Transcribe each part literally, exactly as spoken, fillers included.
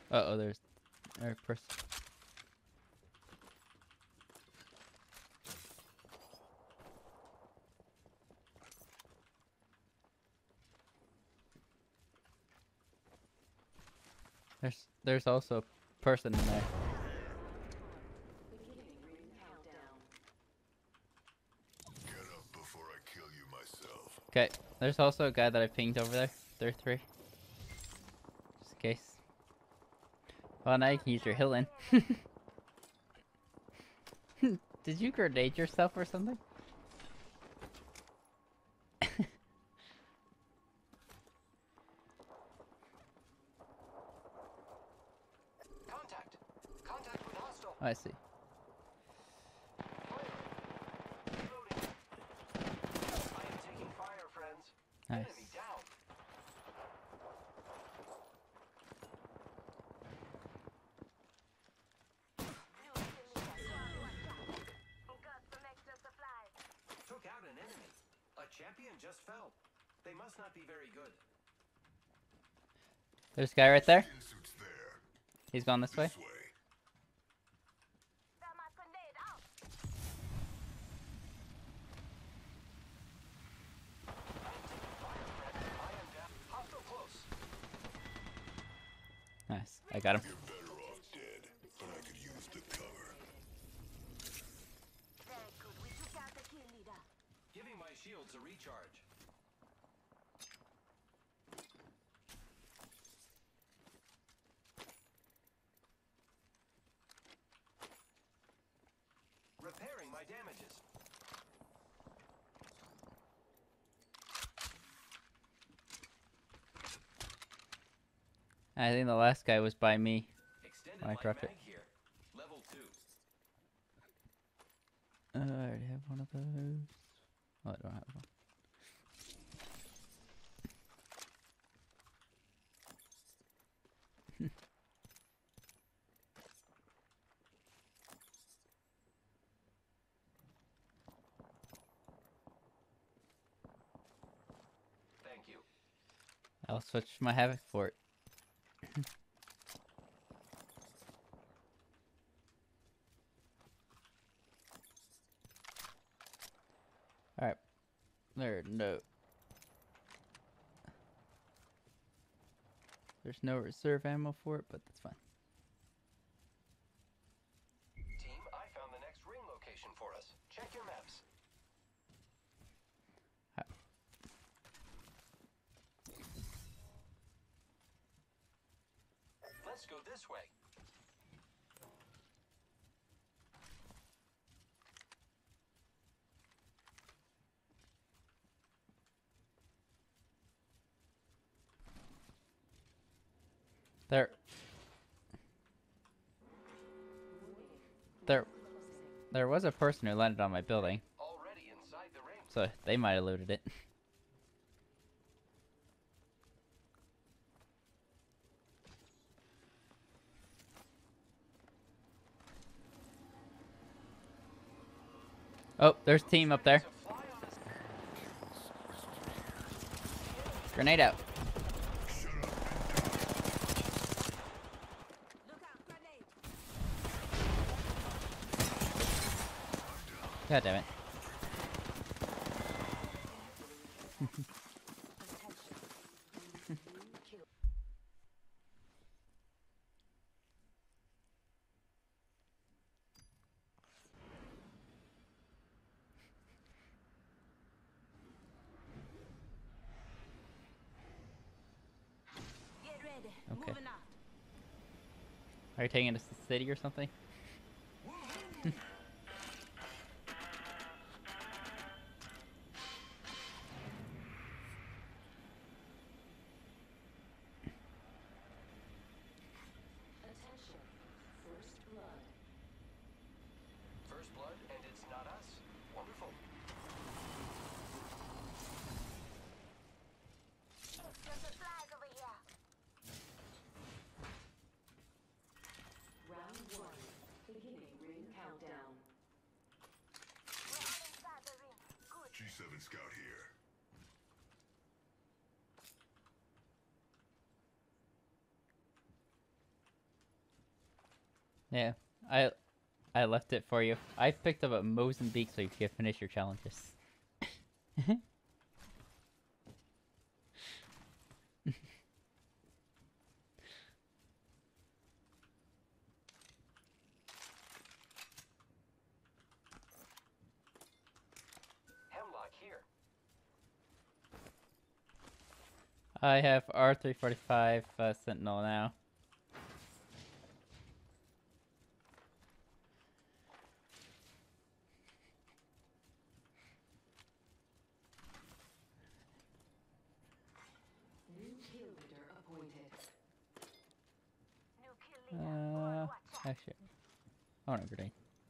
Uh oh, there's Eric person. There's there's also a person in there. Get up before I kill you myself. Okay, there's also a guy that I pinged over there. There are three. Just in case. Well, now you can use your healing. Did you grenade yourself or something? Contact. Contact with hostile. Oh, I see. Reloading. I am taking fire, friends. Nice. Enemy down. Took out an enemy. A champion just fell. They must not be very good. There's a guy right there. Skin suit's there. He's going this way. This way. Nice. I got him. You're better off dead, but I could use the cover. Giving my shields a recharge. Repairing my damages. I think the last guy was by me. Extended I light dropped it. mag here. Level two. Uh, I already have one of those. Oh, I don't have one. Thank you. I'll switch my Havoc for it. Alright. There, no. There's no reserve ammo for it, but that's fine. Team, I found the next ring location for us. Check your maps. Let's go this way. There. There. There was a person who landed on my building, Already inside the ring. so they might have looted it. Oh, there's a team up there. To fly on this. Grenade out. God damn it. Get ready. Okay. Moving out. Are you taking us to the city or something? Attention. First blood. First blood, and it's not us. Wonderful. Round one. Yeah, I I left it for you. I picked up a Mozambique so you could finish your challenges. Hemlock here. I have R three forty-five uh, Sentinel now. New kill leader appointed. New kill leader. Uh, Watch out. actually, I want a grenade.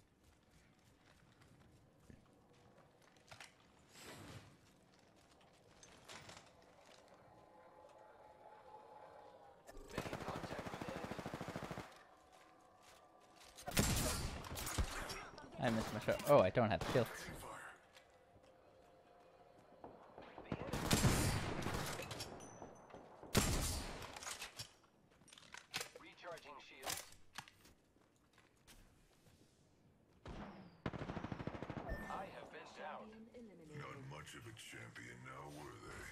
Making contact with enemy. I missed my shot. Oh, I don't have kills. Recharging shields. I have been down. Champion eliminated. Not much of a champion now, were they?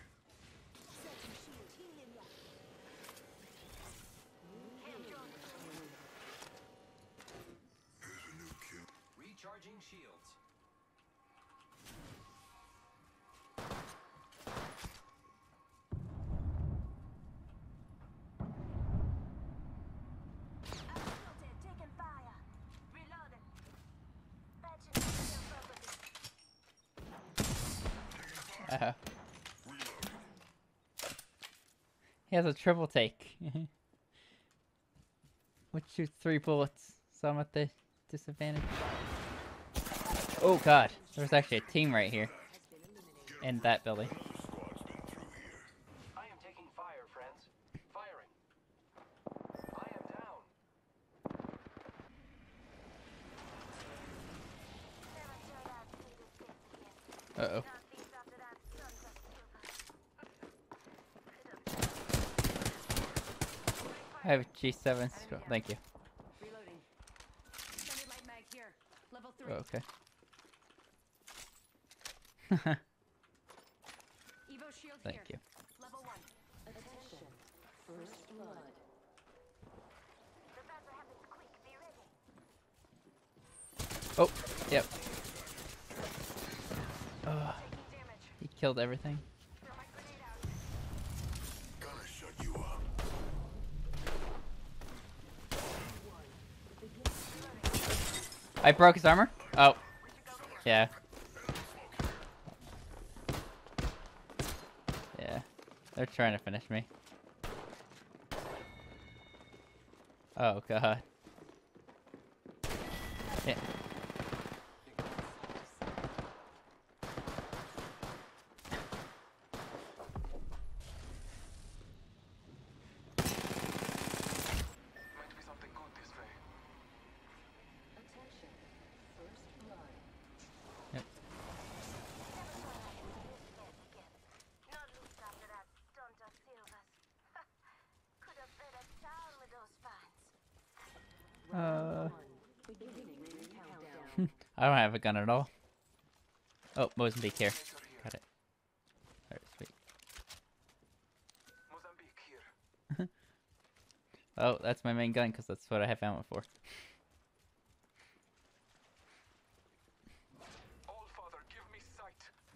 Here's a new kill. Recharging shields. Unmuted, taking fire. Reloading. Patching shield properly. Uh, he has a triple take. Which shoots three bullets, so I'm at the disadvantage. Oh god, there's actually a team right here. In that building. Squad's been through here. I am taking fire, friends. Firing. I am down. Never thought I'd see this place again. Uh oh. Not least after that sons of silver. I have a G seven. So thank you. Reloading. Extended light mag here. Level three. Oh, okay. Evo shield Thank here. you. Level one. Attention. First blood. The battle happens quick. Be ready. Oh, yep. Uh, Taking damage. he killed everything. Throw my grenade out. Gonna shut you up. I broke his armor? Oh. Yeah. Yeah. They're trying to finish me. Oh god. Yeah. Might be something good this way. Attention. First blood. Yep. Not least after that stunt of Silvers. Could have fed a town with those fans. Uh, Beginning ring countdown. I don't have a gun at all. Oh, Mozambique here. Got it. Alright, sweet. Mozambique here. Oh, that's my main gun because that's what I have ammo for. All Father, give me sight.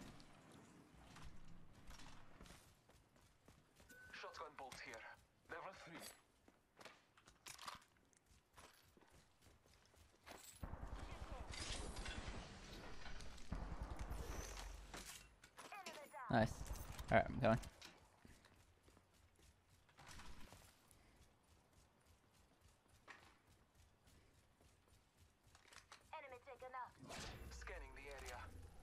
Shotgun bolt here. Level three. Enemy down. Nice. Alright, I'm going. Enemy taken out. Scanning the area.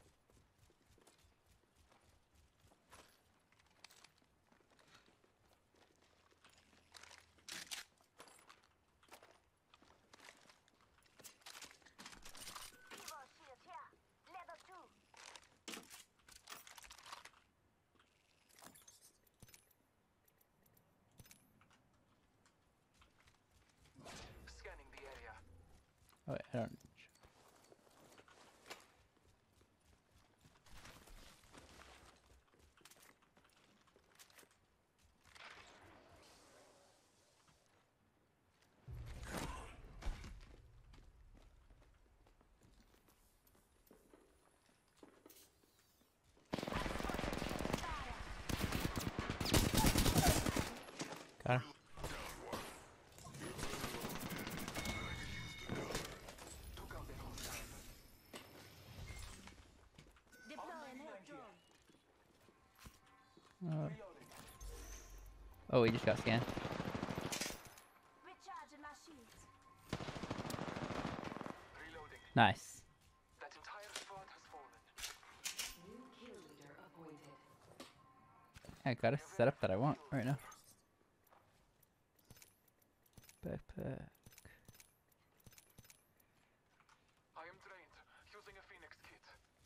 Evo shield here. Level two. I don't. Got him. Took out the hostile. Deploying help drone. Uh, Reloading. oh, he just got scanned. Recharging my shields. Reloading. Nice. That entire squad has fallen. New kill leader appointed. I got a setup that I want right now. Backpack. I am drained. Using a Phoenix kit.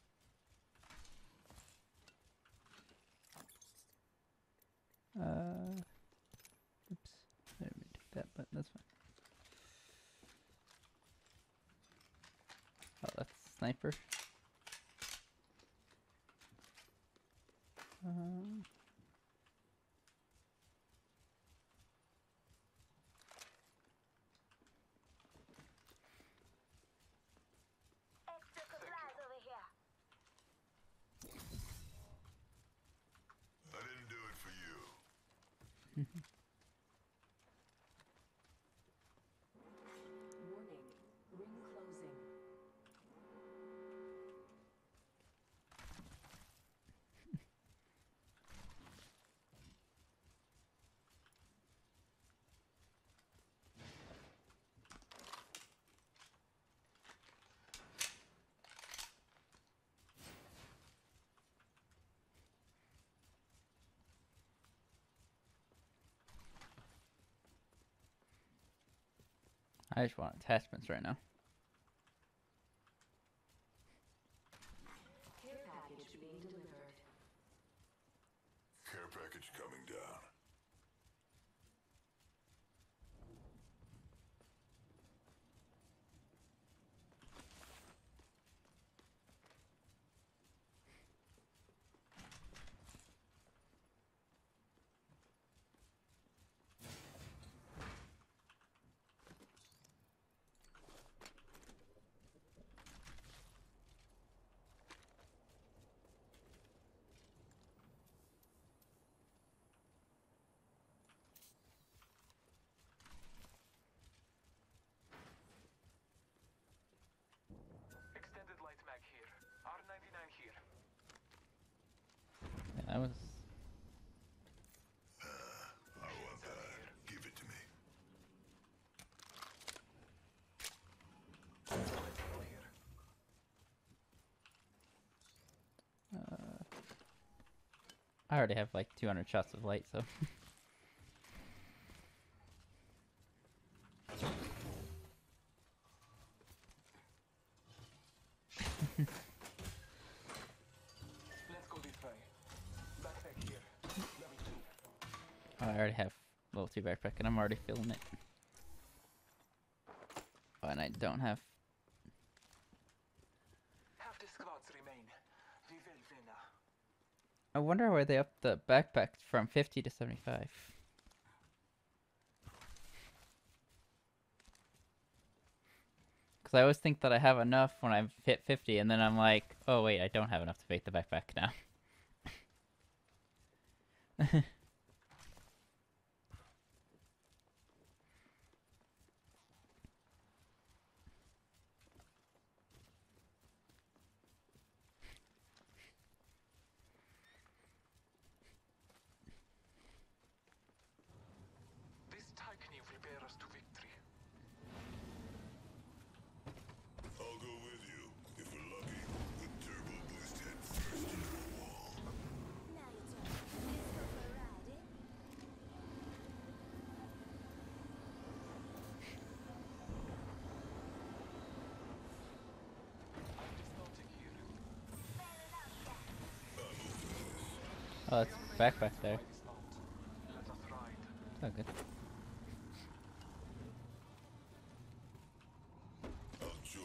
Uh, oops. I didn't mean to do that, but that's fine. Oh, that's sniper. Um, Extra supplies over here. I didn't do it for you. Warning. Ring closing. I just want attachments right now. Care package being delivered. Care package coming down. Extended light mag here. R ninety-nine here. Yeah, that was. I want that. Give it to me. Here. Uh, I already have like two hundred shots of light, so. Let's go this way. Backpack here. Level two. I already have level two backpack, and I'm already feeling it. Oh, and I don't have. Half the squads remain. We will win now. I wonder why they upped the backpack from fifty to seventy-five. Because I always think that I have enough when I've hit fifty, and then I'm like, oh wait, I don't have enough to make the backpack now. This Tykney will bear us to victory. I'll go with you. If we're lucky, with turbo boost head first into the wall. Now your turn. Let's go for a ride, eh? Dismounting here. Failing out, yeah. Oh, it's backpack there. Dismount. Let us ride. Oh, good. I'll join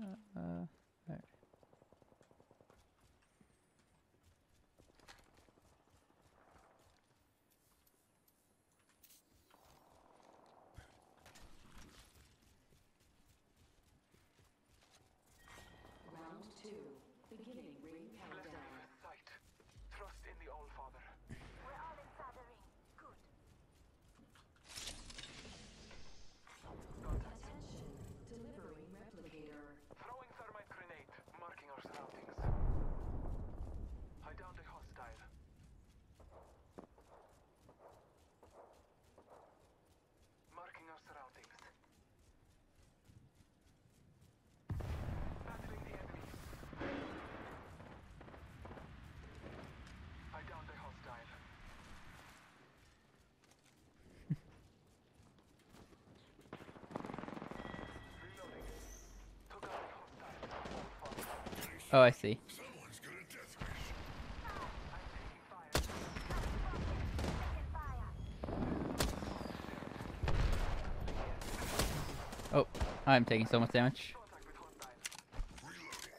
Uh, there. Round two. Beginning ring countdown. Sight. Trust in the Allfather. We're all inside the ring. Good. Attention. Delivering replicator. Throwing thermite grenade. Marking our surroundings. I downed a hostile. Marking our surroundings. Battling the enemy. I downed a hostile. Reloading. Took out a hostile. Oh, I see. Someone's gonna death wish. I'm taking fire. Taking fire. Oh, I'm taking so much damage. Contact with hostile. Reloading.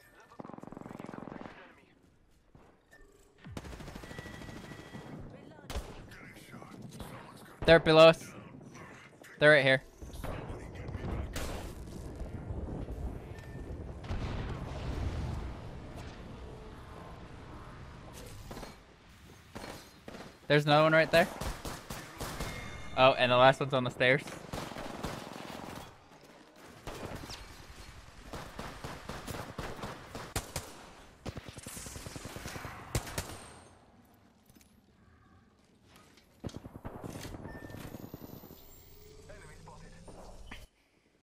Level scope. Making contact with enemy. Getting shot. Someone's gonna They're below us. They're right here. somebody get me back up. There's another one right there. Oh, and the last one's on the stairs.